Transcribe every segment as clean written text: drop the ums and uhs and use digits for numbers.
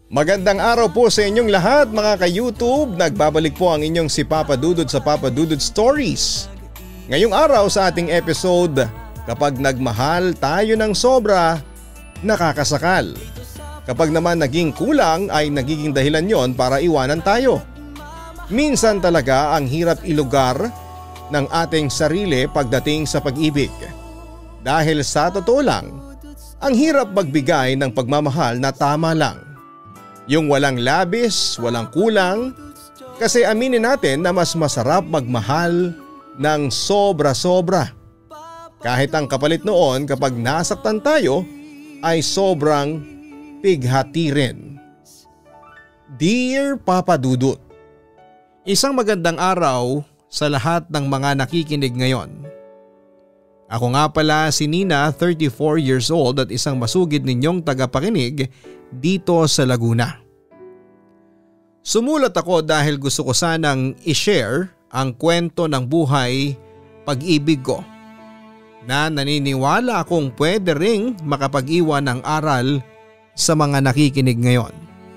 Magandang araw po sa inyong lahat mga ka-YouTube. Nagbabalik po ang inyong si Papa Dudut sa Papa Dudut Stories. Ngayong araw sa ating episode, kapag nagmahal tayo ng sobra, nakakasakal. Kapag naman naging kulang ay nagiging dahilan yon para iwanan tayo. Minsan talaga ang hirap ilugar ng ating sarili pagdating sa pag-ibig. Dahil sa totoo lang, ang hirap magbigay ng pagmamahal na tama lang. Yung walang labis, walang kulang, kasi aminin natin na mas masarap magmahal ng sobra-sobra. Kahit ang kapalit noon kapag nasaktan tayo ay sobrang pighati rin. Dear Papa Dudut, isang magandang araw sa lahat ng mga nakikinig ngayon. Ako nga pala si Nina, 34 years old at isang masugid ninyong tagapakinig dito sa Laguna. Sumulat ako dahil gusto ko sanang i-share ang kwento ng buhay pag-ibig ko na naniniwala akong pwede ring makapag-iwan ng aral sa mga nakikinig ngayon.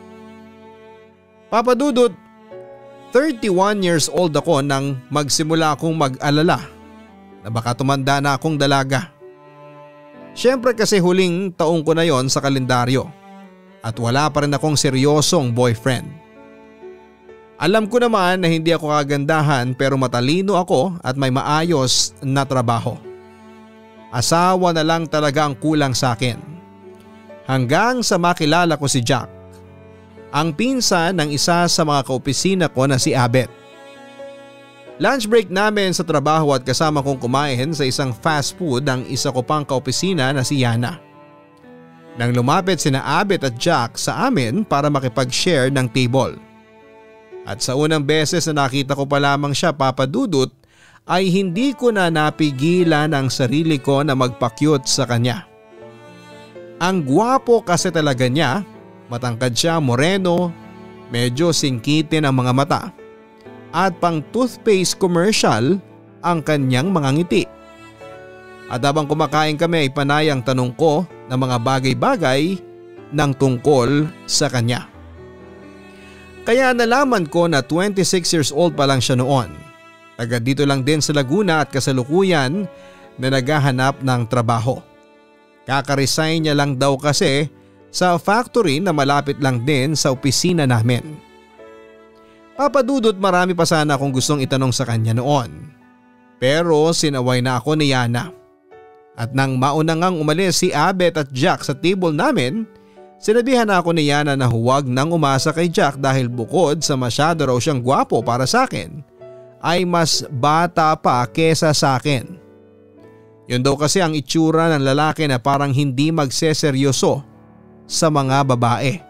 Papa Dudut, 31 years old ako nang magsimula akong mag-alala na baka tumanda na akong dalaga. Siyempre kasi huling taong ko na yon sa kalendaryo at wala pa rin akong seryosong boyfriend. Alam ko naman na hindi ako kagandahan pero matalino ako at may maayos na trabaho. Asawa na lang talaga ang kulang sa akin. Hanggang sa makilala ko si Jack, ang pinsan ng isa sa mga kaopisina ko na si Abet. Lunch break namin sa trabaho at kasama kong kumain sa isang fast food ang isa ko pang kaopisina na si Yana. Nang lumapit sina Abet at Jack sa amin para makipag-share ng table. At sa unang beses na nakita ko pa lamang siya, Papa Dudut, ay hindi ko na napigilan ang sarili ko na magpakyut sa kanya. Ang gwapo kasi talaga niya, matangkad siya, moreno, medyo singkitin ang mga mata. At pang toothpaste commercial ang kanyang mga ngiti. At habang kumakain kami ay panay ang tanong ko ng mga bagay-bagay ng tungkol sa kanya. Kaya nalaman ko na 26 years old pa lang siya noon. Taga dito lang din sa Laguna at kasalukuyan na naghahanap ng trabaho. Kakaresign niya lang daw kasi sa factory na malapit lang din sa opisina namin. Papa Dudut, marami pa sana akong gustong itanong sa kanya noon. Pero sinaway na ako ni Yana. At nang mauna ngang umalis si Abet at Jack sa table namin, sinabihan na ako ni Yana na huwag nang umasa kay Jack dahil bukod sa masyado raw siyang gwapo para sa akin, ay mas bata pa kesa sa akin. Yun daw kasi ang itsura ng lalaki na parang hindi magseseryoso sa mga babae.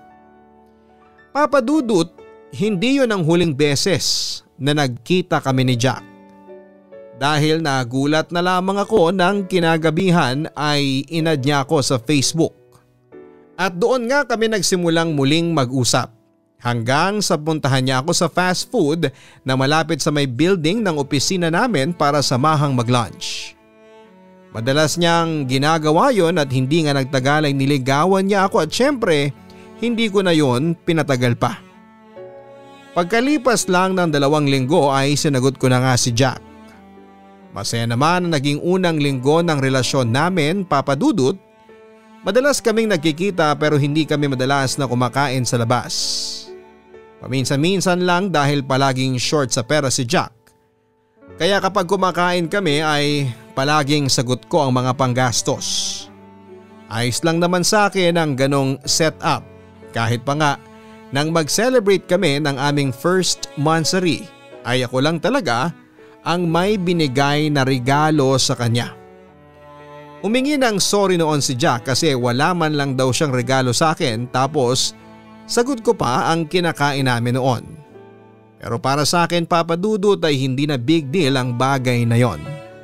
Papa Dudut, hindi yun ang huling beses na nagkita kami ni Jack. Dahil nagulat na lamang ako nang kinagabihan ay inad niya ako sa Facebook. At doon nga kami nagsimulang muling mag-usap. Hanggang sa puntahan niya ako sa fast food na malapit sa may building ng opisina namin para samahang mag-lunch. Madalas niyang ginagawa yon at hindi nga nagtagal ay niligawan niya ako at syempre hindi ko na yon pinatagal pa. Pagkalipas lang ng 2 linggo ay sinagot ko na nga si Jack. Masaya naman ang naging unang linggo ng relasyon namin, Papa Dudut. Madalas kaming nagkikita pero hindi kami madalas na kumakain sa labas. Paminsan-minsan lang dahil palaging short sa pera si Jack. Kaya kapag kumakain kami ay palaging sagot ko ang mga panggastos. Ayos lang naman sa akin ang ganong setup kahit pa nga nang mag-celebrate kami ng aming first monthsary ay ako lang talaga ang may binigay na regalo sa kanya. Humingi ng sorry noon si Jack kasi wala man lang daw siyang regalo sa akin tapos sagot ko pa ang kinakain namin noon. Pero para sa akin, Papa Dudut, ay hindi na big deal ang bagay na yon.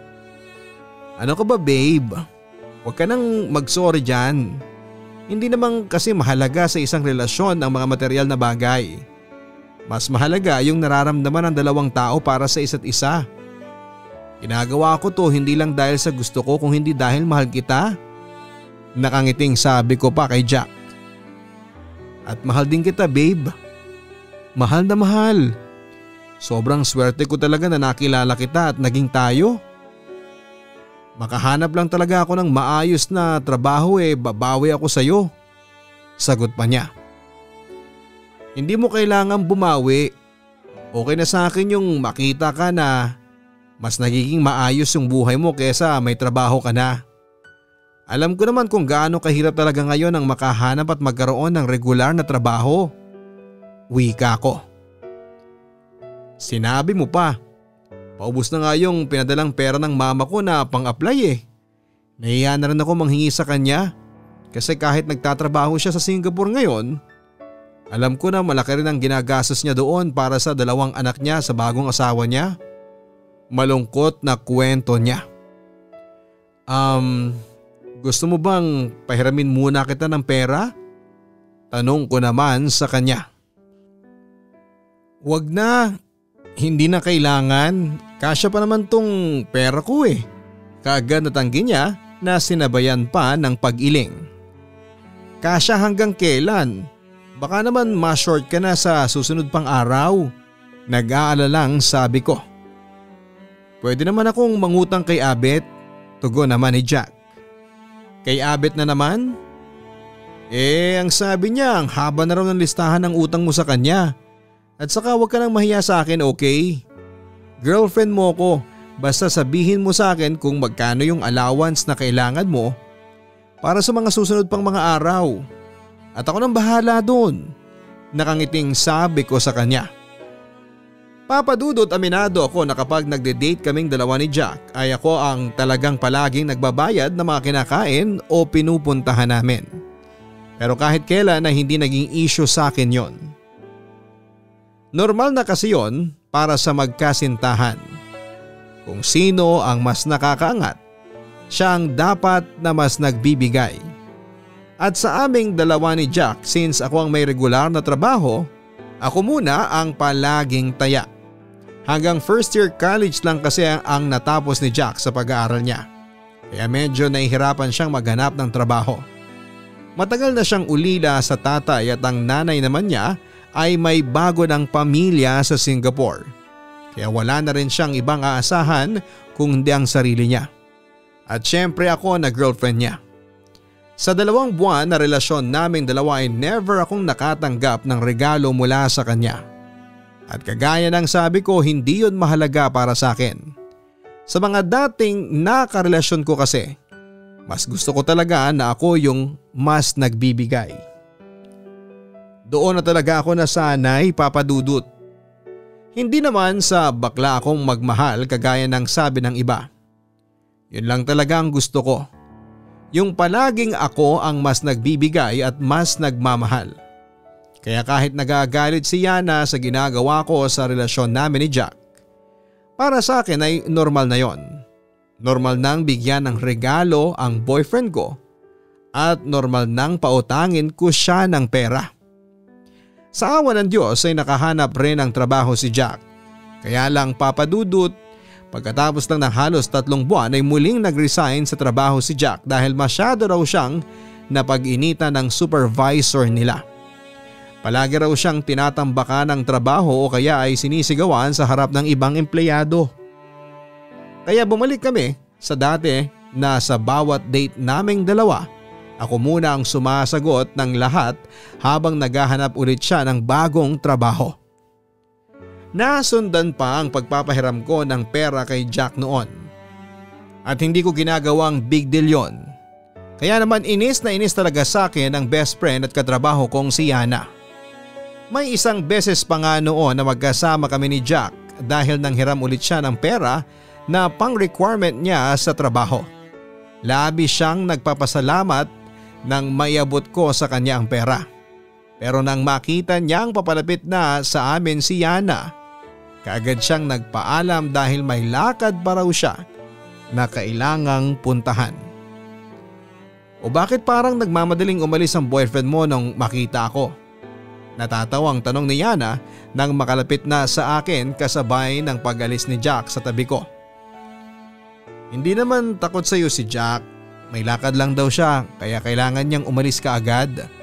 Ano ka ba, babe? Huwag ka nang mag-sorry dyan. Hindi naman kasi mahalaga sa isang relasyon ang mga material na bagay. Mas mahalaga yung nararamdaman ng dalawang tao para sa isa't isa. Ginagawa ko to hindi lang dahil sa gusto ko kung hindi dahil mahal kita. Nakangiting sabi ko pa kay Jack. At mahal din kita, babe. Mahal na mahal. Sobrang swerte ko talaga na nakilala kita at naging tayo. Makahanap lang talaga ako ng maayos na trabaho babawi ako sa'yo. Sagot pa niya. Hindi mo kailangang bumawi. Okay na sa akin yung makita ka na mas nagiging maayos yung buhay mo kesa may trabaho ka na. Alam ko naman kung gaano kahirap talaga ngayon ang makahanap at magkaroon ng regular na trabaho. Wika ko. Sinabi mo pa. Paubos na nga yung pinadalang pera ng mama ko na pang-apply Nahiya na rin ako manghingi sa kanya kasi kahit nagtatrabaho siya sa Singapore ngayon, alam ko na malaki rin ang ginagastos niya doon para sa 2 anak niya sa bagong asawa niya. Malungkot na kwento niya. Gusto mo bang pahiramin muna kita ng pera? Tanong ko naman sa kanya. Wag na, hindi na kailangan. Kasya pa naman tong pera ko Kaagad natanggi niya na sinabayan pa ng pag-iling. Kasya hanggang kailan? Baka naman ma-short ka na sa susunod pang araw. Nag-aalalang sabi ko. Pwede naman akong mangutang kay Abet. Tugon naman ni Jack. Kay Abet na naman? Ang sabi niya ang haba na raw ng listahan ng utang mo sa kanya. At saka huwag ka nang mahiya sa akin, okay? Girlfriend mo ko, basta sabihin mo sa akin kung magkano yung allowance na kailangan mo para sa mga susunod pang mga araw. At ako nang bahala doon. Nakangiting sabi ko sa kanya. Papa Dudut, aminado ako na kapag nagde-date kaming dalawa ni Jack ay ako ang talagang palaging nagbabayad ng mga kinakain o pinupuntahan namin. Pero kahit kailan na hindi naging issue sa akin yon. Normal na kasi yon para sa magkasintahan. Kung sino ang mas nakakaangat, siya ang dapat na mas nagbibigay. At sa aming dalawa ni Jack, since ako ang may regular na trabaho, ako muna ang palaging taya. Hanggang first year college lang kasi ang natapos ni Jack sa pag-aaral niya. Kaya medyo nahihirapan siyang maghanap ng trabaho. Matagal na siyang ulila sa tatay at ang nanay naman niya ay may bago ng pamilya sa Singapore. Kaya wala na rin siyang ibang aasahan kung hindi ang sarili niya. At syempre ako na girlfriend niya. Sa 2 buwan na relasyon naming dalawa ay never akong nakatanggap ng regalo mula sa kanya. At kagaya ng sabi ko, hindi yun mahalaga para sa akin. Sa mga dating nakarelasyon ko kasi, mas gusto ko talaga na ako yung mas nagbibigay. Doon na talaga ako nasanay, Papa Dudut. Hindi naman sa bakla akong magmahal kagaya ng sabi ng iba. Yun lang talaga ang gusto ko. Yung palaging ako ang mas nagbibigay at mas nagmamahal. Kaya kahit nagagalit si Yana sa ginagawa ko sa relasyon namin ni Jack, para sa akin ay normal na yon. Normal nang bigyan ng regalo ang boyfriend ko at normal nang pautangin ko siya ng pera. Sa awa ng Diyos ay nakahanap rin ng trabaho si Jack. Kaya lang, Papa Dudut, pagkatapos lang ng halos 3 buwan ay muling nag-resign sa trabaho si Jack dahil masyado raw siyang napag-initan ng supervisor nila. Palagi raw siyang tinatambakan ng trabaho o kaya ay sinisigawan sa harap ng ibang empleyado. Kaya bumalik kami sa dati na sa bawat date naming dalawa, ako muna ang sumasagot ng lahat habang naghahanap ulit siya ng bagong trabaho. Nasundan pa ang pagpapahiram ko ng pera kay Jack noon. At hindi ko ginagawang big deal yon. Kaya naman inis na inis talaga sa akin ang best friend at katrabaho kong si Yana. May isang beses pa nga noon na magkasama kami ni Jack dahil nanghiram ulit siya ng pera na pang-requirement niya sa trabaho. Labi siyang nagpapasalamat nang maiabot ko sa kanya ang pera. Pero nang makita niyang papalapit na sa amin si Yana, kaagad siyang nagpaalam dahil may lakad pa raw siya na kailangang puntahan. O bakit parang nagmamadaling umalis ang boyfriend mo nung makita ako? Natatawang tanong ni Yana nang makalapit na sa akin kasabay ng pag-alis ni Jack sa tabi ko. Hindi naman takot sa iyo si Jack. May lakad lang daw siya kaya kailangan niyang umalis kaagad.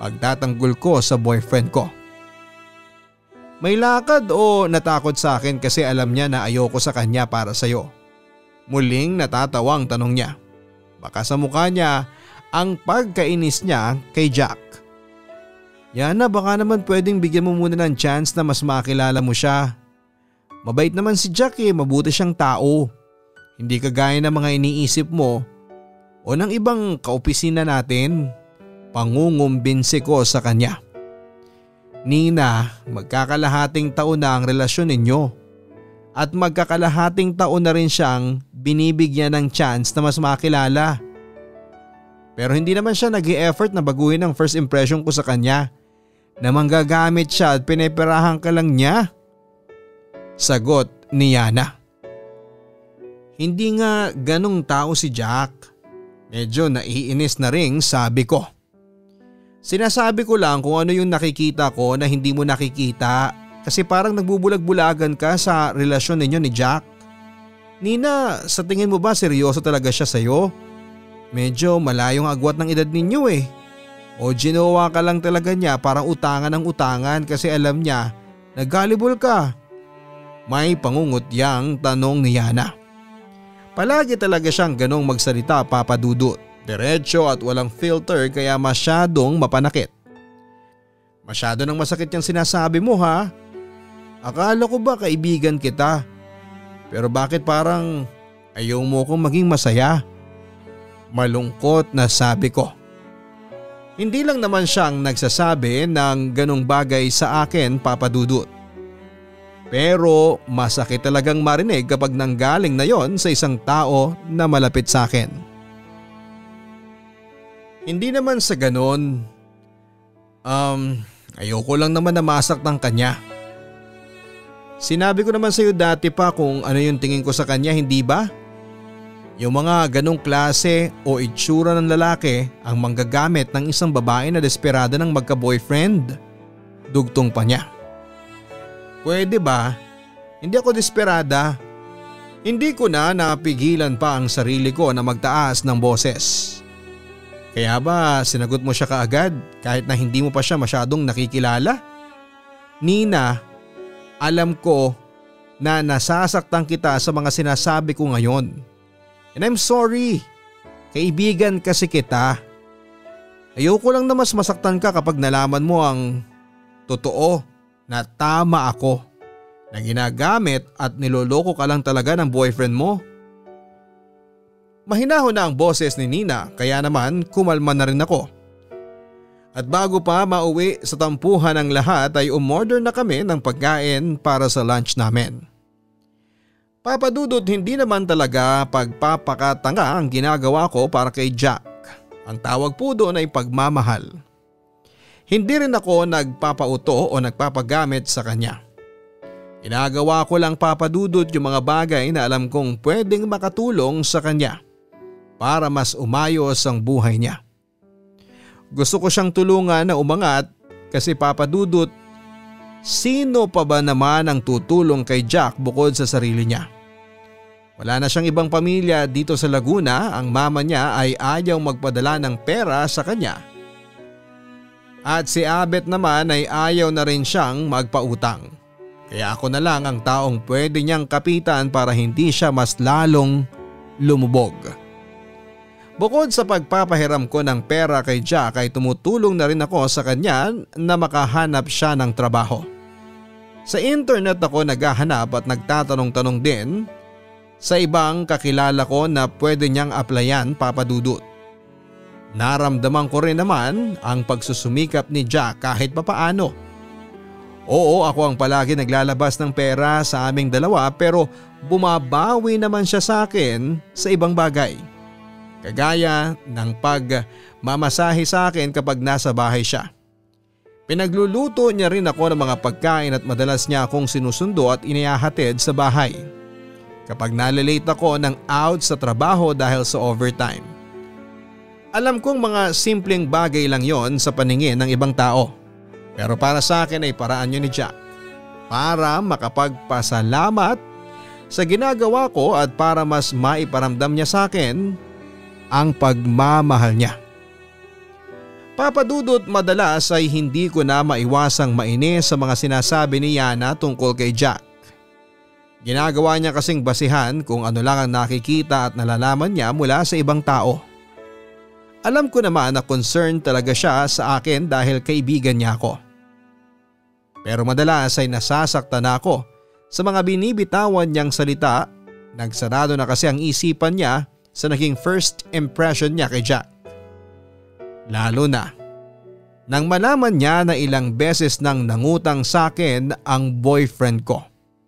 pagtatanggol ko sa boyfriend ko. May lakad o natakot sa akin kasi alam niya na ayoko sa kanya para sa'yo? Muling natatawang tanong niya. Baka sa mukha niya ang pagkainis niya kay Jack. Yana, baka naman pwedeng bigyan mo muna ng chance na mas makilala mo siya. Mabait naman si Jack mabuti siyang tao. Hindi kagaya ng mga iniisip mo o ng ibang kaopisina natin. Pangungumbinsi ko sa kanya. Nina, magkakalahating taon na ang relasyon ninyo. At magkakalahating taon na rin siyang binibigyan ng chance na mas makilala. Pero hindi naman siya nag-i-effort na baguhin ang first impression ko sa kanya na manggagamit siya at pineperahan ka lang niya. Sagot ni Yana. Hindi nga ganong tao si Jack. Medyo naiinis na ring sabi ko. Sinasabi ko lang kung ano yung nakikita ko na hindi mo nakikita kasi parang nagbubulag-bulagan ka sa relasyon ninyo ni Jack. Nina, sa tingin mo ba seryoso talaga siya sa'yo? Medyo malayong agwat ng edad ninyo O ginawa ka lang talaga niya parang utangan ng utangan kasi alam niya na gullible ka? May pangungutyang tanong ni Yana. Palagi talaga siyang ganong magsalita, Papa Dudut. Diretso at walang filter kaya masyadong mapanakit. Masyado nang masakit yung sinasabi mo ha? Akala ko ba kaibigan kita? Pero bakit parang ayaw mo kong maging masaya? Malungkot na sabi ko. Hindi lang naman siyang nagsasabi ng ganong bagay sa akin, Papa Dudut. Pero masakit talagang marinig kapag nanggaling na yon sa isang tao na malapit sa akin. Hindi naman sa ganon. Ayoko lang naman na masaktan kanya. Sinabi ko naman sa iyo dati pa kung ano yung tingin ko sa kanya, hindi ba? Yung mga ganong klase o itsura ng lalaki ang manggagamit ng isang babae na desperada ng magka-boyfriend. Dugtong pa niya. Pwede ba? Hindi ako desperada. Hindi ko na napigilan pa ang sarili ko na magtaas ng boses. Kaya ba sinagot mo siya kaagad kahit na hindi mo pa siya masyadong nakikilala? Nina, alam ko na nasasaktan kita sa mga sinasabi ko ngayon. And I'm sorry. Kaibigan kasi kita. Ayoko lang na mas masaktan ka kapag nalaman mo ang totoo na tama ako. Na ginagamit at niloloko ka lang talaga ng boyfriend mo. Mahinahon na ang boses ni Nina kaya naman kumalma na rin ako. At bago pa mauwi sa tampuhan ng lahat ay umorder na kami ng pagkain para sa lunch namin. Papa Dudut, hindi naman talaga pagpapakatanga ang ginagawa ko para kay Jack. Ang tawag po doon ay pagmamahal. Hindi rin ako nagpapauto o nagpapagamit sa kanya. Ginagawa ko lang, Papa Dudut, yung mga bagay na alam kong pwedeng makatulong sa kanya para mas umayos ang buhay niya. Gusto ko siyang tulungan na umangat kasi, Papa Dudut, sino pa ba naman ang tutulong kay Jack bukod sa sarili niya? Wala na siyang ibang pamilya dito sa Laguna, ang mama niya ay ayaw magpadala ng pera sa kanya. At si Abet naman ay ayaw na rin siyang magpautang. Kaya ako na lang ang taong pwede niyang kapitan para hindi siya mas lalong lumubog. Bukod sa pagpapahiram ko ng pera kay Jack ay tumutulong na rin ako sa kanya na makahanap siya ng trabaho. Sa internet ako naghahanap at nagtatanong-tanong din sa ibang kakilala ko na pwede niyang applyan, Papa Dudut. Naramdaman ko rin naman ang pagsusumikap ni Jack kahit papaano. Oo, ako ang palagi naglalabas ng pera sa aming dalawa pero bumabawi naman siya sa akin sa ibang bagay. Kagaya ng pagmamasahe sa akin kapag nasa bahay siya. Pinagluluto niya rin ako ng mga pagkain at madalas niya akong sinusundo at inihahatid sa bahay. Kapag nalilate ako ng out sa trabaho dahil sa overtime. Alam kong mga simpleng bagay lang yon sa paningin ng ibang tao. Pero para sa akin ay paraan yun ni Jack. Para makapagpasalamat sa ginagawa ko at para mas maiparamdam niya sa akin ang pagmamahal niya. Papa Dudut, madalas ay hindi ko na maiwasang mainis sa mga sinasabi ni Yana tungkol kay Jack. Ginagawa niya kasing basihan kung ano lang ang nakikita at nalalaman niya mula sa ibang tao. Alam ko naman na concerned talaga siya sa akin dahil kaibigan niya ako. Pero madalas ay nasasaktan ako sa mga binibitawan niyang salita. Nagsarado na kasi ang isipan niya sa naging first impression niya kay Jack. Lalo na nang malaman niya na ilang beses nang nangutang sa akin ang boyfriend ko.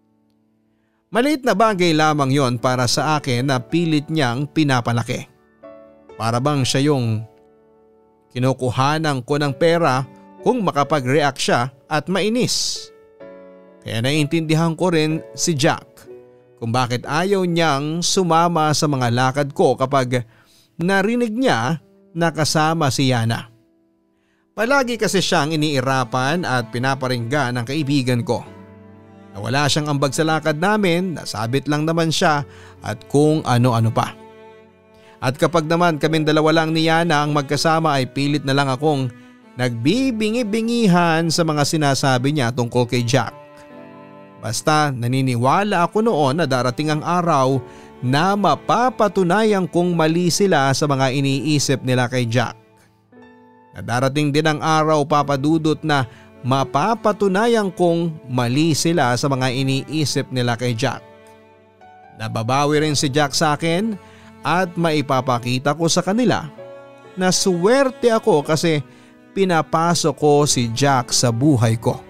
Maliit na bagay lamang yon para sa akin na pilit niyang pinapalaki. Para bang siya yung kinukuhanan ko ng pera kung makapag-react siya at mainis. Kaya naiintindihan ko rin si Jack kung bakit ayaw niyang sumama sa mga lakad ko kapag narinig niya na kasama si Yana. Palagi kasi siyang iniirapan at pinaparinggan ng kaibigan ko. Nawala siyang ambag sa lakad namin, nasabit lang naman siya at kung ano-ano pa. At kapag naman kaming dalawa lang ni Yana ang magkasama ay pilit na lang akong nagbibingi-bingihan sa mga sinasabi niya tungkol kay Jack. Basta naniniwala ako noon na darating ang araw na mapapatunayan kong mali sila sa mga iniisip nila kay Jack. Na darating din ang araw, Papa Dudut, na mapapatunayan kong mali sila sa mga iniisip nila kay Jack. Nababawi rin si Jack sa akin at maipapakita ko sa kanila na suwerte ako kasi pinapasok ko si Jack sa buhay ko.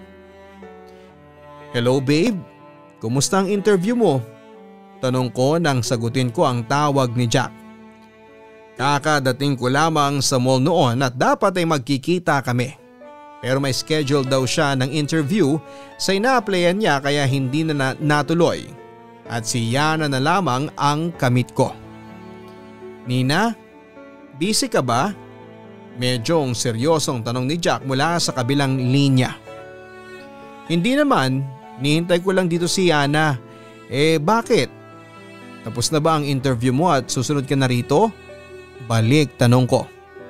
Hello babe, kumusta ang interview mo? Tanong ko nang sagutin ko ang tawag ni Jack. Kakadating ko lamang sa mall noon at dapat ay magkikita kami. Pero may schedule daw siya ng interview sa ina-applyan niya kaya hindi na natuloy at si Yana na lamang ang kamit ko. Nina, busy ka ba? Medyong seryosong tanong ni Jack mula sa kabilang linya. Hindi naman, nihintay ko lang dito si Yana. Bakit? Tapos na ba ang interview mo at susunod ka na rito? Balik tanong ko.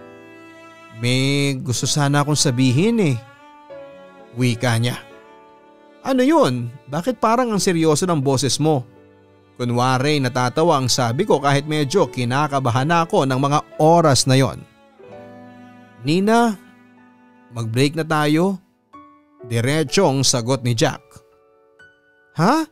May gusto sana akong sabihin Wika niya. Ano yun? Bakit parang ang seryoso ng boses mo? Kunwari natatawa ang sabi ko kahit medyo kinakabahan ako ng mga oras na yon. Nina, mag-break na tayo? Diretsong sagot ni Jack. Ha?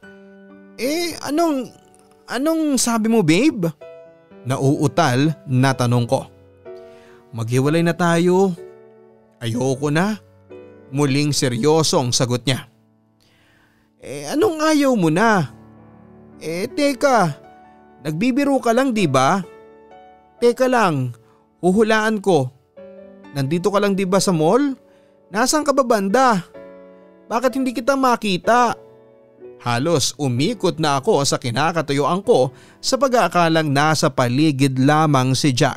Anong sabi mo babe? Nauutal na tanong ko. Maghiwalay na tayo. Ayoko na. Muling seryosong sagot niya. Anong ayaw mo na? Teka, nagbibiro ka lang di ba? Teka lang, huhulaan ko. Nandito ka lang di ba sa mall? Nasaan ka ba banda? Bakit hindi kita makita? Halos umikot na ako sa kinakatuyuan ko sa pag-aakalang nasa paligid lamang si Jack.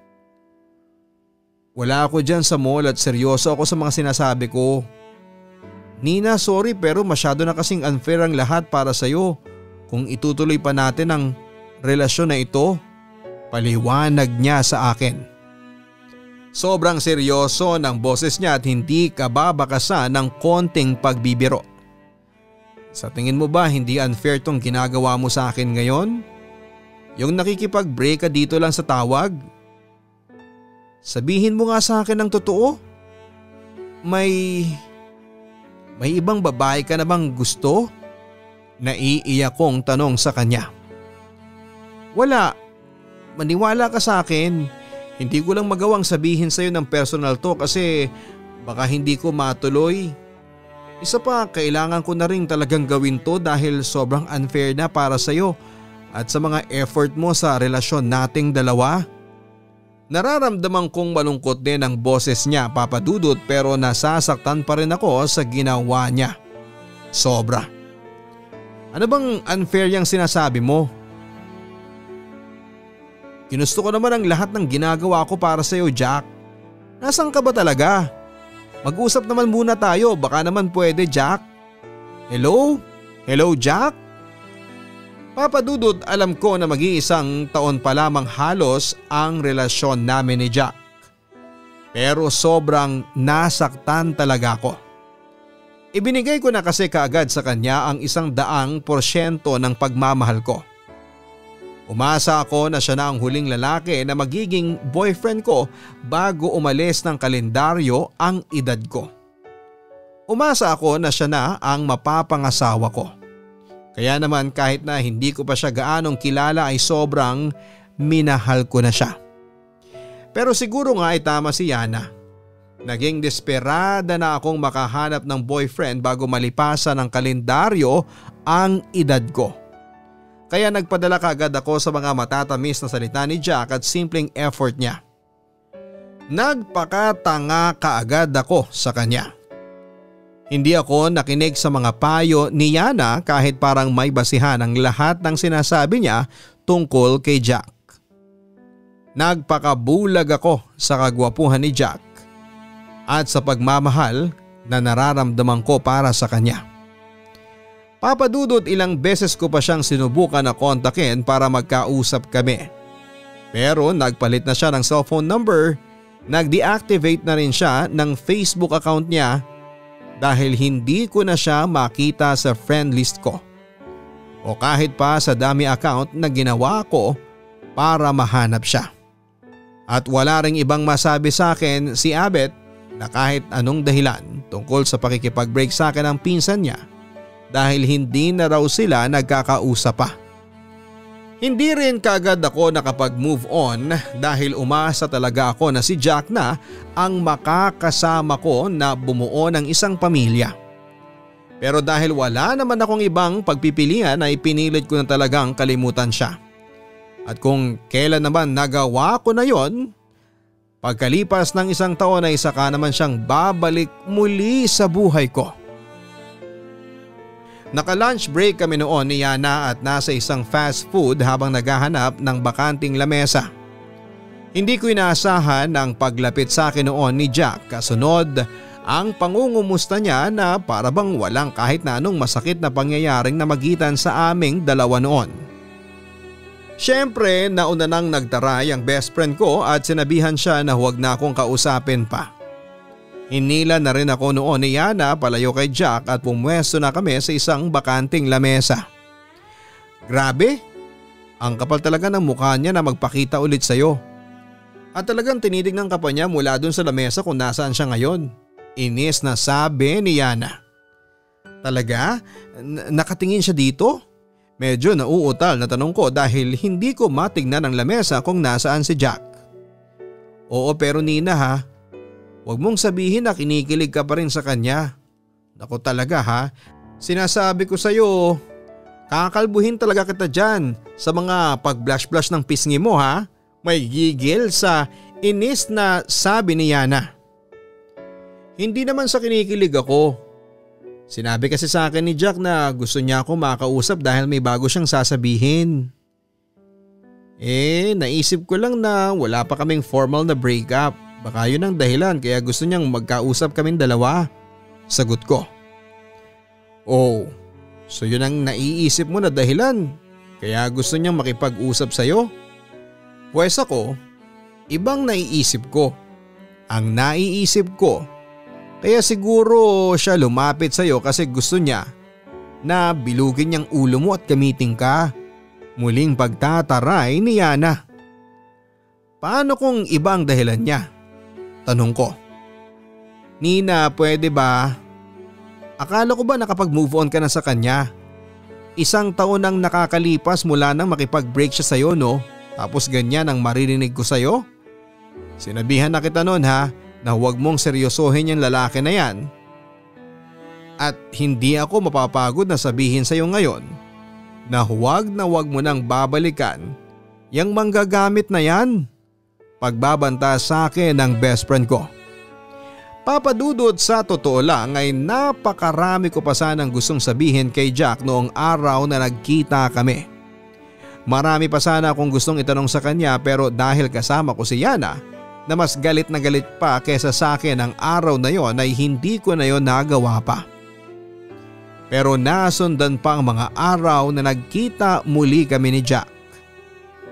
Wala ako dyan sa mall at seryoso ako sa mga sinasabi ko. Nina, sorry pero masyado na kasing unfair ang lahat para sa'yo. Kung itutuloy pa natin ang relasyon na ito, paliwanag niya sa akin. Sobrang seryoso ng boses niya at hindi kababakasan ng konting pagbibiro. Sa tingin mo ba hindi unfair tong ginagawa mo sa akin ngayon? Yung nakikipag-break ka dito lang sa tawag? Sabihin mo nga sa akin ng totoo. May ibang babae ka na bang gusto? Naiiyak kong tanong sa kanya. Wala. Maniwala ka sa akin. Hindi ko lang magawang sabihin sa'yo ng personal to kasi baka hindi ko matuloy. Isa pa, kailangan ko na rin talagang gawin to dahil sobrang unfair na para sa'yo at sa mga effort mo sa relasyon nating dalawa. Nararamdaman kong malungkot din ang boses niya, Papa Dudut, pero nasasaktan pa rin ako sa ginawa niya. Sobra. Ano bang unfair yang sinasabi mo? Ginusto ko naman ang lahat ng ginagawa ko para sa iyo, Jack. Nasaan ka ba talaga? Mag-usap naman muna tayo, baka naman pwede, Jack. Hello? Hello, Jack? Papa Dudut, alam ko na mag-iisang taon pa lamang halos ang relasyon namin ni Jack. Pero sobrang nasaktan talaga ako. Ibinigay ko na kasi kaagad sa kanya ang 100% ng pagmamahal ko. Umasa ako na siya na ang huling lalaki na magiging boyfriend ko bago umalis ng kalendaryo ang edad ko. Umasa ako na siya na ang mapapangasawa ko. Kaya naman kahit na hindi ko pa siya gaanong kilala ay sobrang minahal ko na siya. Pero siguro nga ay tama si Yana. Naging desperada na akong makahanap ng boyfriend bago malipasan ng kalendaryo ang edad ko. Kaya nagpadala kaagad ako sa mga matatamis na salita ni Jack at simpleng effort niya. Nagpakatanga kaagad ako sa kanya. Hindi ako nakinig sa mga payo ni Yana kahit parang may basihan ang lahat ng sinasabi niya tungkol kay Jack. Nagpakabulag ako sa kagwapuhan ni Jack at sa pagmamahal na nararamdaman ko para sa kanya. Papa Dudut, ilang beses ko pa siyang sinubukan na kontakin para magkausap kami. Pero nagpalit na siya ng cellphone number, nag-deactivate na rin siya ng Facebook account niya dahil hindi ko na siya makita sa friend list ko. O kahit pa sa dami account na ginawa ko para mahanap siya. At wala ring ibang masabi sa akin si Abet na kahit anong dahilan tungkol sa pakikipag-break sa akin ng pinsan niya dahil hindi na raw sila nagkakausap pa. Hindi rin kaagad ako nakapag-move on dahil umasa talaga ako na si Jack na ang makakasama ko na bumuo ng isang pamilya. Pero dahil wala naman akong ibang pagpipilian ay pinilit ko na talagang kalimutan siya. At kung kailan naman nagawa ko na yon, pagkalipas ng 1 taon ay saka naman siyang babalik muli sa buhay ko. Naka-lunch break kami noon ni Yana at nasa isang fast food habang naghahanap ng bakanting lamesa. Hindi ko inaasahan ang paglapit sa akin noon ni Jack, kasunod ang pangungumusta niya na para bang walang kahit na anong masakit na pangyayaring namagitan sa aming dalawa noon. Siyempre nauna nang nagtaray ang best friend ko at sinabihan siya na huwag na akong kausapin pa. Hinila na rin ako noon ni Yana palayo kay Jack at pumwesto na kami sa isang bakanting lamesa. Grabe, ang kapal talaga ng mukha niya na magpakita ulit sa'yo. At talagang tinitignan ka pa niya mula dun sa lamesa kung nasaan siya ngayon. Inis na sabi ni Yana. Talaga? Nakatingin siya dito? Medyo nauutal na tanong ko dahil hindi ko matignan ang lamesa kung nasaan si Jack. Oo pero Nina ha, huwag mong sabihin na kinikilig ka pa rin sa kanya. Naku talaga ha, sinasabi ko sa'yo, kakalbuhin talaga kita dyan sa mga pag-blush-blush ng pisngi mo ha. May gigil sa inis na sabi ni Yana. Hindi naman sa kinikilig ako. Sinabi kasi sa akin ni Jack na gusto niya ako makausap dahil may bago siyang sasabihin. Naisip ko lang na wala pa kaming formal na breakup. Baka yun ang dahilan kaya gusto niyang magkausap kaming dalawa. Sagot ko. Oh, so yun ang naiisip mo na dahilan kaya gusto niyang makipag-usap sa'yo? Pwes ako, ibang naiisip ko. Ang naiisip ko, kaya siguro siya lumapit sa'yo kasi gusto niya na bilugin niyang ulo mo at gamitin ka. Muling pagtataray ni Yana. Paano kung ibang dahilan niya? Tanong ko. Nina, pwede ba? Akala ko ba nakapag-move on ka na sa kanya? 1 taon nang nakakalipas mula nang makipag-break siya sa'yo no? Tapos ganyan ang maririnig ko sa'yo? Sinabihan na kita noon ha na huwag mong seryosohin yung lalaki na yan. At hindi ako mapapagod na sabihin sa'yo ngayon na huwag mo nang babalikan yung manggagamit na yan. Pagbabanta sa akin ng best friend ko. Papa Dudut, sa totoo lang ay napakarami ko pa sanang gustong sabihin kay Jack noong araw na nagkita kami. Marami pa sana akong gustong itanong sa kanya pero dahil kasama ko si Yana na mas galit na galit pa kesa sa akin ang araw na yon ay hindi ko na yon nagawa pa. Pero nasundan pa ang mga araw na nagkita muli kami ni Jack.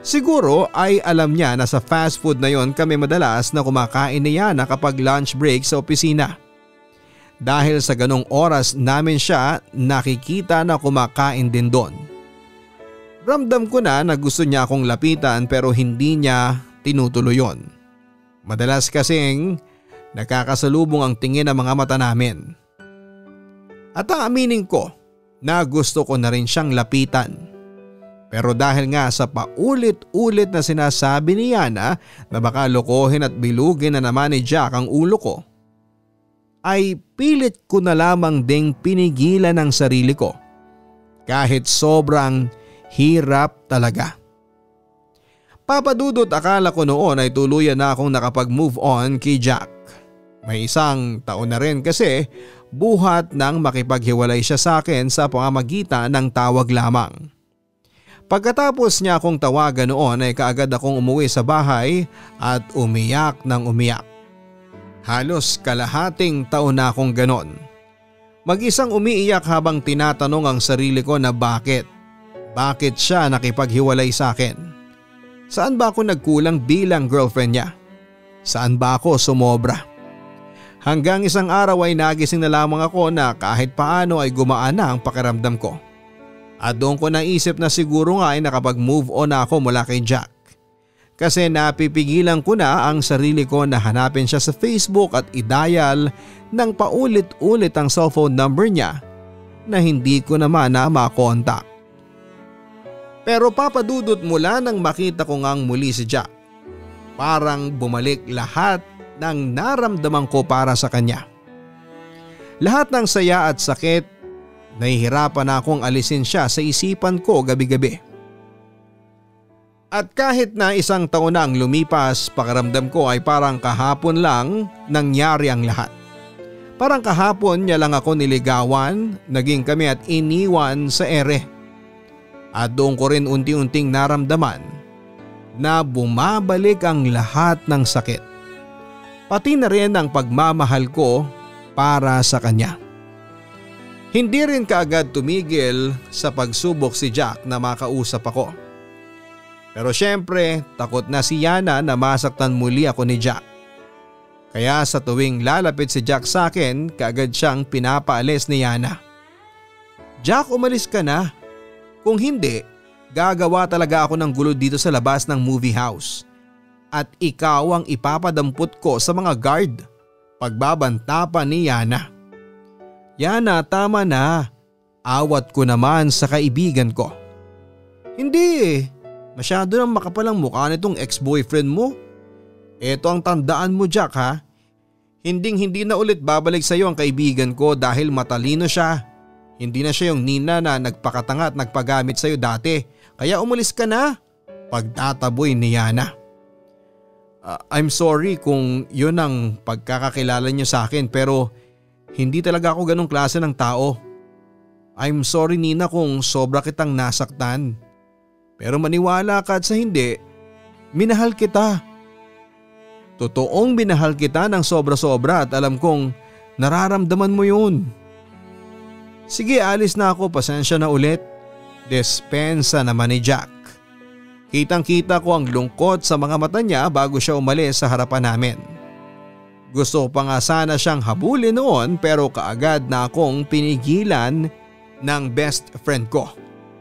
Siguro ay alam niya na sa fast food na yon kami madalas na kumakain ni Yana kapag lunch break sa opisina. Dahil sa ganong oras namin siya nakikita na kumakain din doon. Ramdam ko na gusto niya akong lapitan pero hindi niya tinutuloy yon. Madalas kasing nakakasalubong ang tingin ng mga mata namin. At ang aminin ko na gusto ko na rin siyang lapitan. Pero dahil nga sa paulit-ulit na sinasabi ni Yana na baka lokohin at bilugin na naman ni Jack ang ulo ko, ay pilit ko na lamang ding pinigilan ang sarili ko kahit sobrang hirap talaga. Papa Dudut, akala ko noon ay tuluyan na akong nakapag-move on kay Jack. May 1 taon na rin kasi buhat nang makipaghiwalay siya sa akin sa pamamagitan ng tawag lamang. Pagkatapos niya akong tawagan noon ay kaagad akong umuwi sa bahay at umiyak ng umiyak. Halos kalahating taon na akong ganon. Mag-isang umiiyak habang tinatanong ang sarili ko na bakit siya nakipaghiwalay sa akin. Saan ba ako nagkulang bilang girlfriend niya? Saan ba ako sumobra? Hanggang isang araw ay nagising na lamang ako na kahit paano ay gumaan na ang pakiramdam ko. At doon ko naisip na siguro nga ay nakapag-move on na ako mula kay Jack. Kasi napipigilan ko na ang sarili ko na hanapin siya sa Facebook at i-dial ng paulit-ulit ang cellphone number niya na hindi ko naman na makontak. Pero Papa Dudut, mula nang makita ko ngang muli si Jack, parang bumalik lahat ng naramdaman ko para sa kanya. Lahat ng saya at sakit, nahihirapan na akong alisin siya sa isipan ko gabi-gabi. At kahit na 1 taon na ang lumipas, pakiramdam ko ay parang kahapon lang nangyari ang lahat. Parang kahapon niya lang ako niligawan, naging kami at iniwan sa ere. At doon ko rin unti-unting naramdaman na bumabalik ang lahat ng sakit. Pati na rin ang pagmamahal ko para sa kanya. Hindi rin kaagad tumigil sa pagsubok si Jack na makausap ako. Pero syempre takot na si Yana na masaktan muli ako ni Jack. Kaya sa tuwing lalapit si Jack sa akin, kaagad siyang pinapaalis ni Yana. Jack, umalis ka na. Kung hindi, gagawa talaga ako ng gulo dito sa labas ng movie house. At ikaw ang ipapadampot ko sa mga guard. Pagbabanta pa ni Yana. Yana, tama na. Awat ko naman sa kaibigan ko. Hindi. Masyado nang makapalang mukha nitong ex-boyfriend mo. Ito ang tandaan mo, Jack, ha. Hindi na ulit babalik sa iyo ang kaibigan ko dahil matalino siya. Hindi na siya yung nina na nagpakatanga at nagpagamit sa iyo dati. Kaya umalis ka na. Pagtataboy ni Yana. I'm sorry kung yun ang pagkakakilala niyo sa akin pero hindi talaga ako ganong klase ng tao. I'm sorry, Nina, kung sobra kitang nasaktan. Pero maniwala ka at sa hindi, minahal kita. Totoong minahal kita ng sobra-sobra at alam kong nararamdaman mo yun. Sige, alis na ako, pasensya na ulit. Despensa naman ni Jack. Kitang-kita ko ang lungkot sa mga mata niya bago siya umalis sa harapan namin. Gusto pa nga sana siyang habulin noon pero kaagad na akong pinigilan ng best friend ko.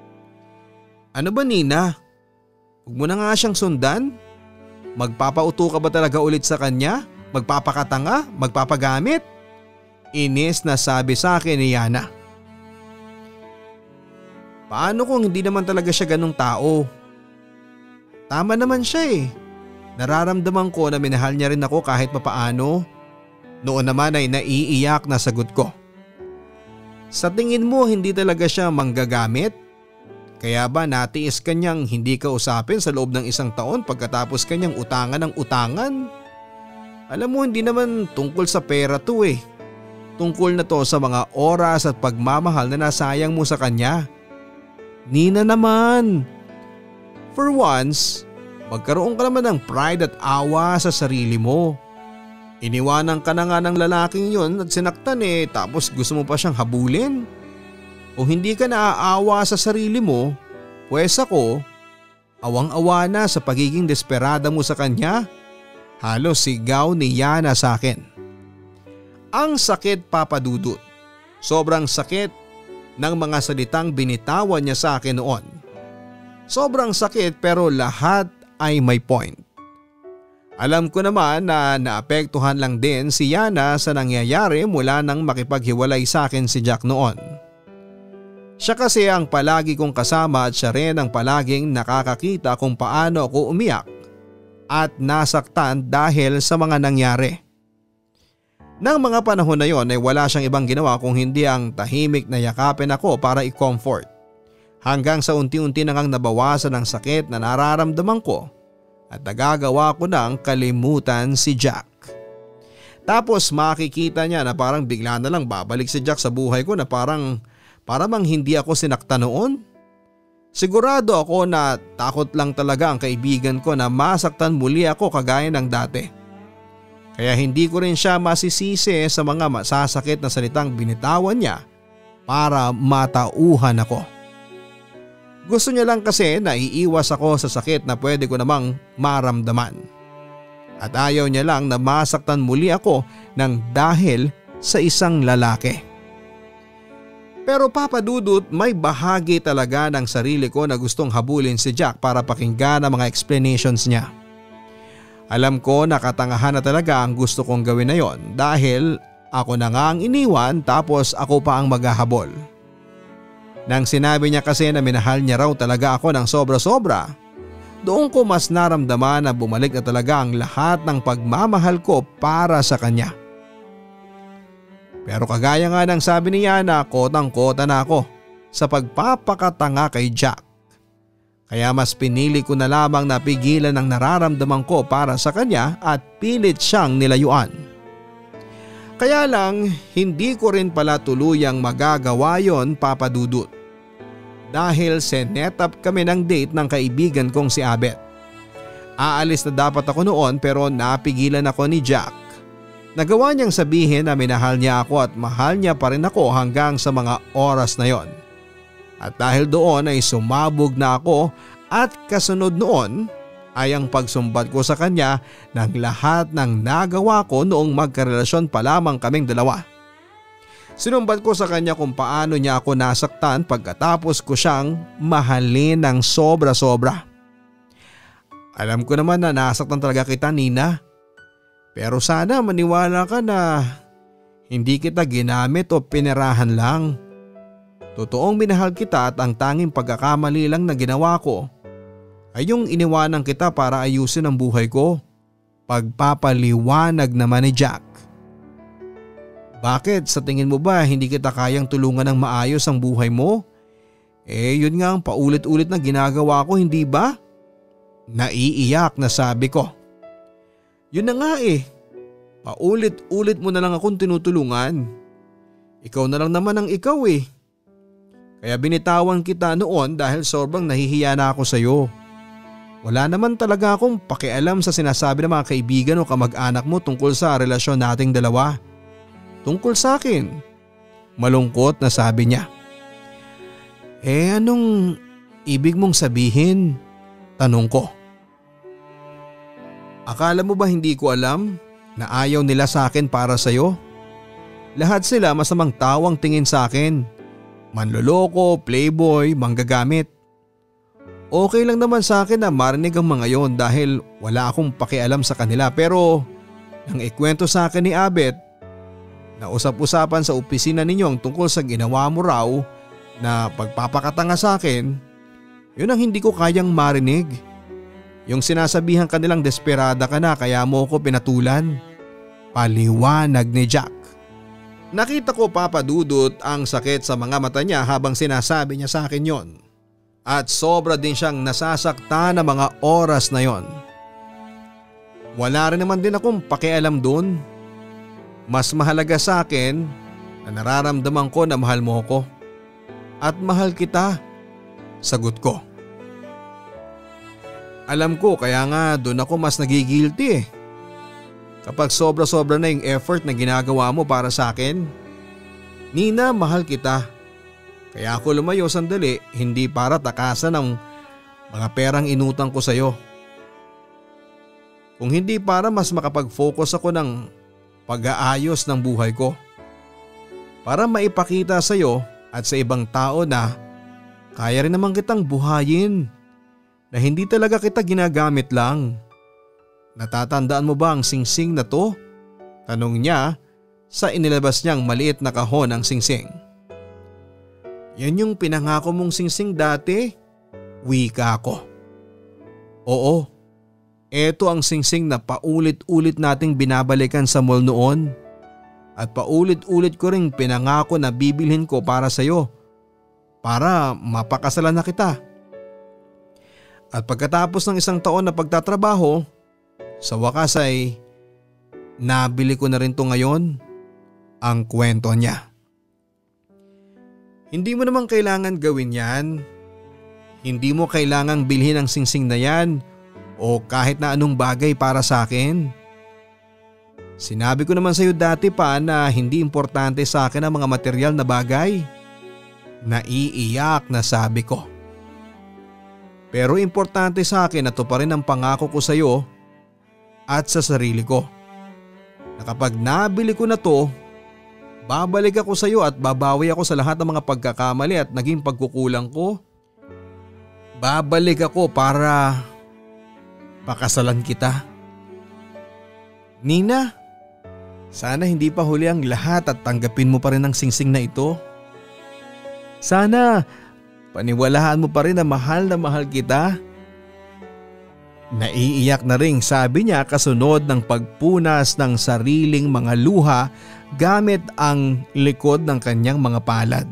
Ano ba, Nina? Huwag mo na nga siyang sundan? Magpapauto ka ba talaga ulit sa kanya? Magpapakatanga? Magpapagamit? Inis na sabi sa akin ni Yana. Paano kung hindi naman talaga siya ganong tao? Tama naman siya eh. Nararamdaman ko na minahal niya rin ako kahit papaano. Noon naman ay naiiyak na sagot ko. Sa tingin mo hindi talaga siya manggagamit? Kaya ba natiis kanyang hindi ka usapin sa loob ng 1 taon pagkatapos kanyang utangan ng utangan? Alam mo, hindi naman tungkol sa pera to eh. Tungkol na to sa mga oras at pagmamahal na nasayang mo sa kanya. Nina naman. For once, magkaroon ka naman ng pride at awa sa sarili mo. Iniwanan ka na nga ng lalaking yun at sinaktan eh tapos gusto mo pa siyang habulin? Kung hindi ka naaawa sa sarili mo, pues ako, Awang-awa na sa pagiging desperada mo sa kanya. Halos sigaw ni Yana sa akin. Ang sakit, Papa Dudut. Sobrang sakit ng mga salitang binitawan niya sa akin noon. Sobrang sakit pero lahat ay may point. Alam ko naman na naapektuhan lang din si Yana sa nangyayari mula nang makipaghiwalay sa akin si Jack noon. Siya kasi ang palagi kong kasama at siya rin ang palaging nakakakita kung paano ako umiyak at nasaktan dahil sa mga nangyari. Nang mga panahon na yon ay wala siyang ibang ginawa kung hindi ang tahimik na yakapin ako para i-comfort. Hanggang sa unti-unti na ngang nabawasan ang sakit na nararamdaman ko at nagagawa ko ng kalimutan si Jack. Tapos makikita niya na parang bigla na lang babalik si Jack sa buhay ko na parang hindi ako sinaktan noon. Sigurado ako na takot lang talaga ang kaibigan ko na masaktan muli ako kagaya ng dati. Kaya hindi ko rin siya masisisi sa mga masasakit na salitang binitawan niya para matauhan ako. Gusto niya lang kasi na iiwas ako sa sakit na pwede ko namang maramdaman. At ayaw niya lang na masaktan muli ako ng dahil sa isang lalaki. Pero Papa Dudut, may bahagi talaga ng sarili ko na gustong habulin si Jack para pakinggan ang mga explanations niya. Alam ko na katangahan na talaga ang gusto kong gawin na yon dahil ako na nga ang iniwan tapos ako pa ang maghahabol. Nang sinabi niya kasi na minahal niya raw talaga ako ng sobra-sobra, doon ko mas naramdaman na bumalik na talaga ang lahat ng pagmamahal ko para sa kanya. Pero kagaya nga ng sabi ni Yana, kotang-kota na ako sa pagpapakatanga kay Jack. Kaya mas pinili ko na lamang na pigilan ang nararamdaman ko para sa kanya at pilit siyang nilayuan. Kaya lang hindi ko rin pala tuluyang magagawa yon, Papa Dudut. Dahil set up kami ng date ng kaibigan kong si Abet. Aalis na dapat ako noon pero napigilan ako ni Jack. Nagawa niyang sabihin na minahal niya ako at mahal niya pa rin ako hanggang sa mga oras na yon. At dahil doon ay sumabog na ako at kasunod noon ay ang pagsumbat ko sa kanya ng lahat ng nagawa ko noong magkarelasyon pa lamang kaming dalawa. Sinumbat ko sa kanya kung paano niya ako nasaktan pagkatapos ko siyang mahalin ng sobra-sobra. Alam ko naman na nasaktan talaga kita, Nina. Pero sana maniwala ka na hindi kita ginamit o pinerahan lang. Totoong minahal kita at ang tanging pagkakamali lang na ginawa ko ay yung iniwanan kita para ayusin ang buhay ko. Pagpapaliwanag naman ni Jack. Bakit sa tingin mo ba hindi kita kayang tulungan ng maayos ang buhay mo? Yun nga ang paulit-ulit na ginagawa ko, hindi ba? Naiiyak na sabi ko. Yun na nga paulit-ulit mo na lang akong tinutulungan. Ikaw na lang naman ang ikaw Kaya binitawan kita noon dahil sobrang nahihiya na ako sa iyo. Wala naman talaga akong pakialam sa sinasabi ng mga kaibigan o kamag-anak mo tungkol sa relasyon nating dalawa. Tungkol sa akin. Malungkot na sabi niya. Anong ibig mong sabihin? Tanong ko. Akala mo ba hindi ko alam na ayaw nila sa akin para sa iyo? Lahat sila masamang tawang tingin sa akin. Manloloko, playboy, manggagamit. Okay lang naman sa akin na marinig ang mga yon dahil wala akong pakialam sa kanila, pero nang ikwento sa akin ni Abet na usap-usapan sa opisina ninyong tungkol sa ginawa mo raw na pagpapakatanga sa akin, yun ang hindi ko kayang marinig. Yung sinasabihan kanilang desperada ka na kaya mo ko pinatulan. Paliwanag ni Jack. Nakita ko, Papa Dudut, ang sakit sa mga mata niya habang sinasabi niya sa akin yon. At sobra din siyang nasasaktan na mga oras na yon. Wala rin naman din akong pakialam doon. Mas mahalaga sa akin na nararamdaman ko na mahal mo ko. At mahal kita, sagot ko. Alam ko kaya nga doon ako mas nagigilty kapag sobra-sobra na yung effort na ginagawa mo para sa akin. Nina, mahal kita. Kaya ako lumayo sandali, hindi para takasan ng Mga perang inutang ko sa iyo. Kung hindi para mas makapag-focus ako ng pag-aayos ng buhay ko. Para maipakita sa iyo at sa ibang tao na kaya rin naman kitang buhayin. Na hindi talaga kita ginagamit lang. Natatandaan mo ba ang singsing na to? Tanong niya sa inilabas niyang maliit na kahon ng singsing. Yan yung pinangako mong singsing dati? Wika ko. Oo, eto ang singsing na paulit-ulit nating binabalikan sa mall noon. At paulit-ulit ko ring pinangako na bibilhin ko para sa'yo. Para mapakasalan na kita. At pagkatapos ng 1 taon na pagtatrabaho, sa wakas ay nabili ko na rin to ngayon. Ang kwento niya. Hindi mo naman kailangan gawin yan. Hindi mo kailangang bilhin ang singsing na yan o kahit na anong bagay para sa akin. Sinabi ko naman sa iyo dati pa na hindi importante sa akin ang mga material na bagay. Naiiyak na sabi ko. Pero importante sa akin na to pa rin ang pangako ko sa iyo at sa sarili ko. Na kapag nabili ko na to, babalik ako sa iyo at babawi ako sa lahat ng mga pagkakamali at naging pagkukulang ko. Babalik ako para pakasalan kita. Nina, sana hindi pa huli ang lahat at tanggapin mo pa rin ang singsing na ito. Sana paniwalaan mo pa rin na mahal kita. Naiiyak na ring sabi niya kasunod ng pagpunas ng sariling mga luha gamit ang likod ng kanyang mga palad.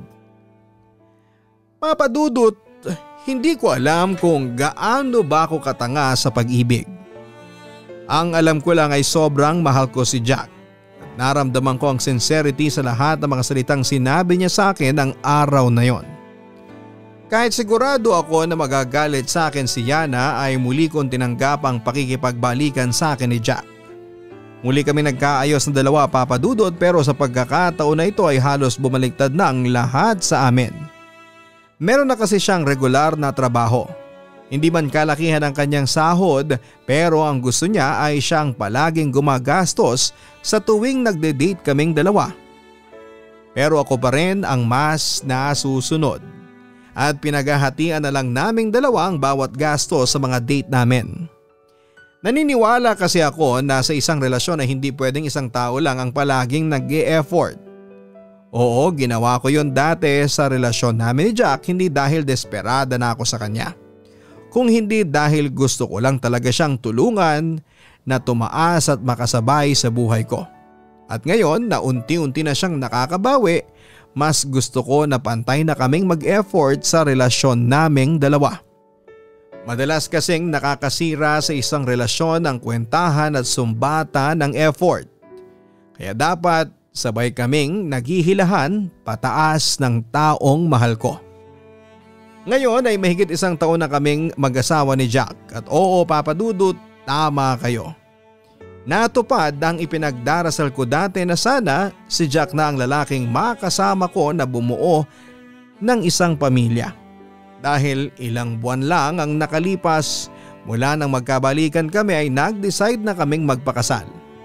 Papa Dudut, hindi ko alam kung gaano ba ako katanga sa pag-ibig. Ang alam ko lang ay sobrang mahal ko si Jack. At naramdaman ko ang sincerity sa lahat ng mga salitang sinabi niya sa akin ang araw na yon. Kahit sigurado ako na magagalit sa akin si Yana ay muli kong tinanggap ang pakikipagbalikan sa akin ni Jack. Muli kami nagkaayos ng dalawa, Papa Dudut, pero sa pagkakataon na ito ay halos bumaliktad na ang lahat sa amin. Meron na kasi siyang regular na trabaho. Hindi man kalakihan ang kanyang sahod pero ang gusto niya ay siyang palaging gumagastos sa tuwing nagde-date kaming dalawa. Pero ako pa rin ang mas nasusunod. At pinaghahatian na lang naming dalawa ang bawat gasto sa mga date namin. Naniniwala kasi ako na sa isang relasyon ay hindi pwedeng isang tao lang ang palaging nag-e-effort. Oo, ginawa ko yon dati sa relasyon namin ni Jack, hindi dahil desperada na ako sa kanya. Kung hindi dahil gusto ko lang talaga siyang tulungan na tumaas at makasabay sa buhay ko. At ngayon na unti-unti na siyang nakakabawi, mas gusto ko na pantay na kaming mag-effort sa relasyon naming dalawa. Madalas kasing nakakasira sa isang relasyon ang kwentahan at sumbatan ng effort. Kaya dapat sabay kaming naghihilahan pataas ng taong mahal ko. Ngayon ay mahigit 1 taon na kaming mag-asawa ni Jack at oo, Papa Dudut, tama kayo. Natupad ang ipinagdarasal ko dati na sana si Jack na ang lalaking makasama ko na bumuo ng isang pamilya. Dahil ilang buwan lang ang nakalipas mula nang magkabalikan kami ay nag-decide na kaming magpakasal.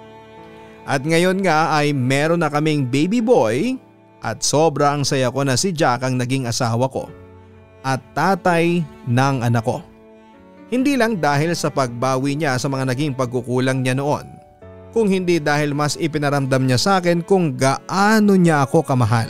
At ngayon nga ay meron na kaming baby boy at sobrang saya ko na si Jack ang naging asawa ko at tatay ng anak ko. Hindi lang dahil sa pagbawi niya sa mga naging pagkukulang niya noon, kung hindi dahil mas ipinaramdam niya sa akin kung gaano niya ako kamahal.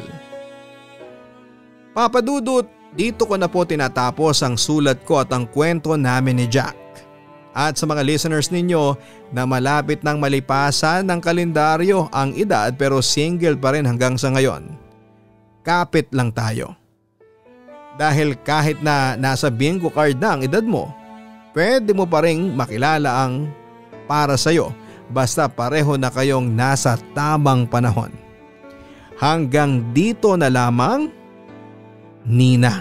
Papa Dudut, dito ko na po tinatapos ang sulat ko at ang kwento namin ni Jack. At sa mga listeners ninyo na malapit nang malipasan ng kalendaryo ang edad pero single pa rin hanggang sa ngayon, kapit lang tayo. Dahil kahit na nasa bingo card na ang edad mo, pwede mo pa rin makilala ang para sa'yo basta pareho na kayong nasa tamang panahon. Hanggang dito na lamang, Nina.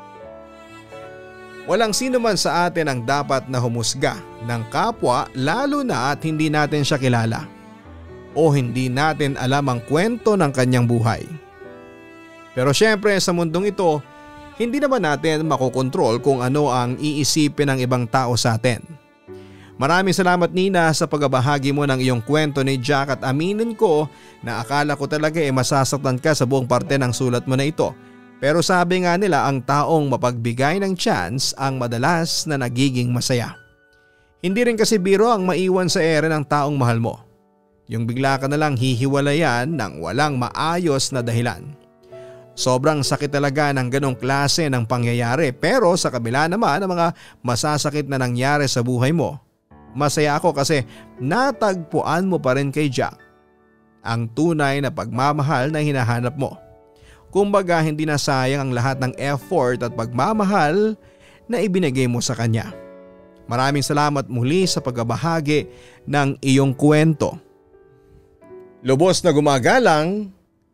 Walang sino man sa atin ang dapat na humusga ng kapwa lalo na at hindi natin siya kilala o hindi natin alam ang kwento ng kanyang buhay. Pero syempre sa mundong ito, Hindi naman natin makokontrol kung ano ang iisipin ng ibang tao sa atin. Maraming salamat Nina sa pagbabahagi mo ng iyong kwento ni Jack at aminin ko na akala ko talaga masasaktan ka sa buong parte ng sulat mo na ito. Pero sabi nga nila ang taong mapagbigay ng chance ang madalas na nagiging masaya. Hindi rin kasi biro ang maiwan sa ere ng taong mahal mo. Yung bigla ka na lang hihiwalayan ng walang maayos na dahilan. Sobrang sakit talaga ng ganong klase ng pangyayari pero sa kabila naman ng mga masasakit na nangyari sa buhay mo, masaya ako kasi natagpuan mo pa rin kay Jack ang tunay na pagmamahal na hinahanap mo. Kumbaga hindi na sayang ang lahat ng effort at pagmamahal na ibinigay mo sa kanya. Maraming salamat muli sa pagbabahagi ng iyong kwento. Lubos na gumagalang,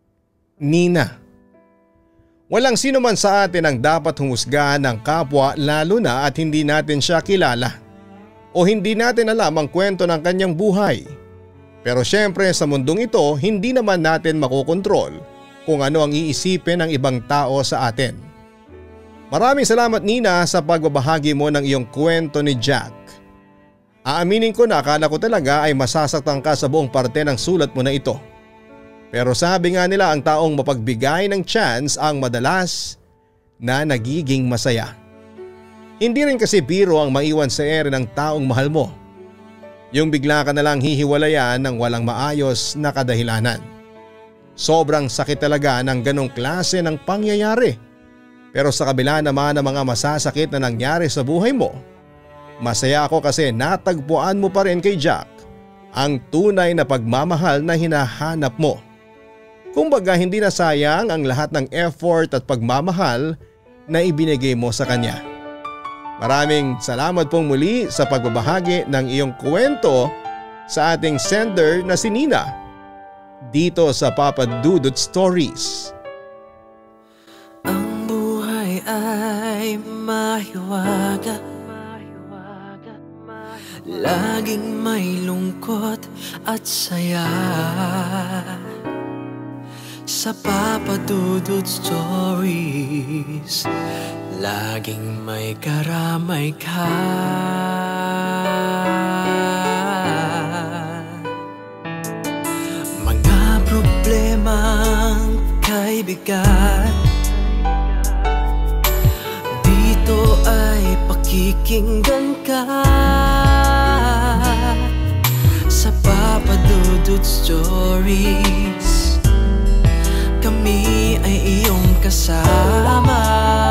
Nina. Walang sino man sa atin ang dapat humusgahan ng kapwa lalo na at hindi natin siya kilala o hindi natin alam ang kwento ng kanyang buhay. Pero syempre sa mundong ito hindi naman natin makokontrol kung ano ang iisipin ng ibang tao sa atin. Maraming salamat Nina sa pagbabahagi mo ng iyong kwento ni Jack. Aaminin ko na akala ko talaga ay masasaktan ka sa buong parte ng sulat mo na ito. Pero sabi nga nila ang taong mapagbigay ng chance ang madalas na nagiging masaya. Hindi rin kasi biro ang maiwan sa ere ng taong mahal mo. Yung bigla ka na lang hihiwalayan ng walang maayos na kadahilanan. Sobrang sakit talaga ng ganong klase ng pangyayari. Pero sa kabila naman ng mga masasakit na nangyari sa buhay mo, masaya ako kasi natagpuan mo pa rin kay Jack ang tunay na pagmamahal na hinahanap mo. Kumbaga hindi na sayang ang lahat ng effort at pagmamahal na ibinigay mo sa kanya. Maraming salamat pong muli sa pagbabahagi ng iyong kwento sa ating sender na si Nina dito sa Papa Dudut Stories. Ang buhay ay mahiwaga, laging may lungkot at saya. Sa Papa Dudut Stories, laging may karamay ka. Mga problemang kay bigat, dito ay pakikinggan ka. Sa Papa Dudut Stories, kami ay iyong kasama.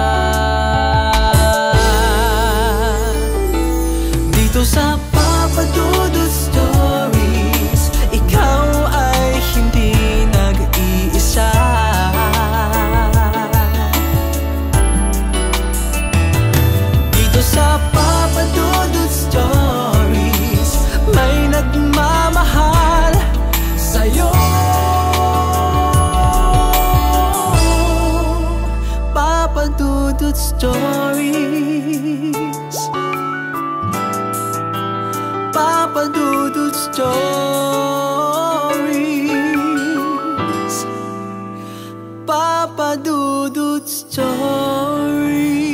Dito sa Papa Dudut Stories, ikaw ay hindi nag-iisa. Dito sa Papa Dudut Stories, may nagmamahal sa'yo. Papa Dudut Stories, Papa Dudut Stories, Papa Dudut Stories.